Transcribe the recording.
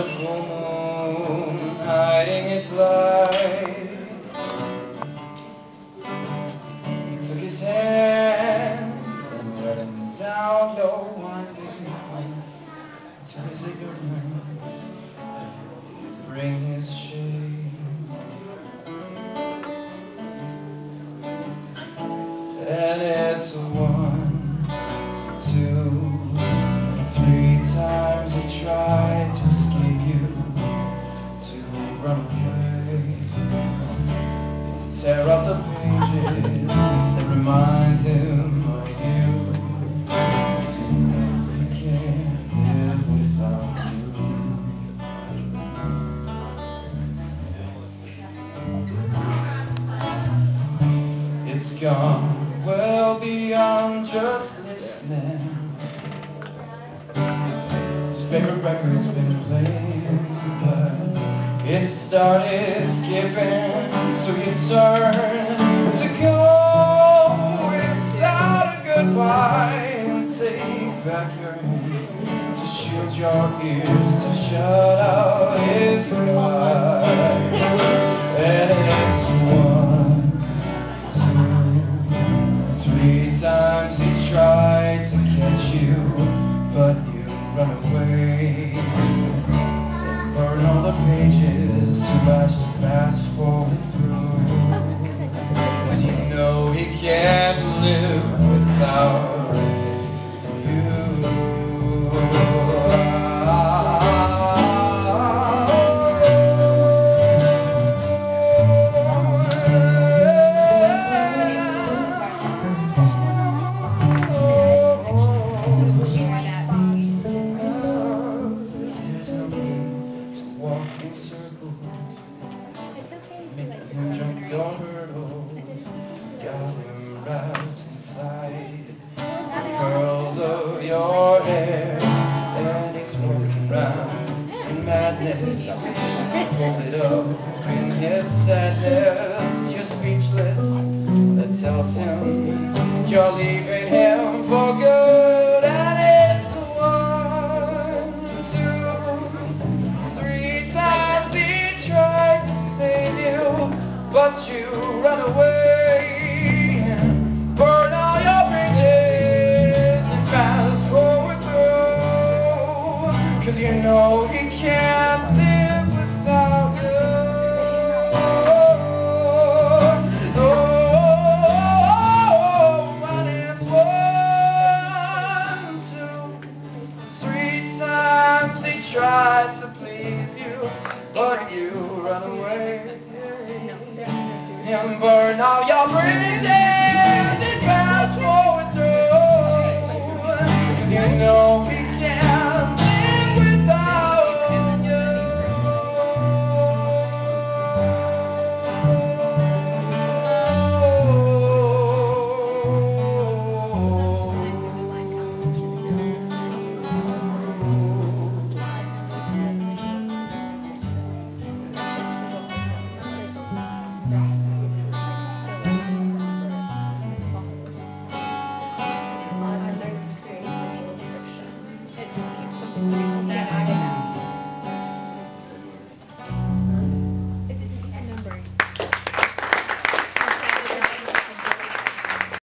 full moon hiding its light. He took his hand and led him down your winding path. To his ignorance he'd bring his shame. And it's 1, 2, 3 times he tried to escape you, to run away, tear up the pages that remind him of you, to know he can't live without you. It's gone well beyond just listening. His favorite record's been playing, but it started skipping, so you turn to go without a goodbye and take back your hand to shield your ears, to shut out his cry. And it's 1, 2, 3 times he tried to catch you, but you run away and burn all the pages too much to fast forward through. 'Cause you know he can't live without you. Your hurdles got him wrapped inside the curls of your hair, and he's walking round in madness, folded up in his sadness. You're speechless, that tells him you're leaving him for good. And it's 1, 2, 3 times he tried to save you, but you run away and burn all your bridges and fast forward through. 'Cause you know he can't live without you. Oh, and it's 1, 2, 3 times he tried to please you, but you run away and burn all your bridges.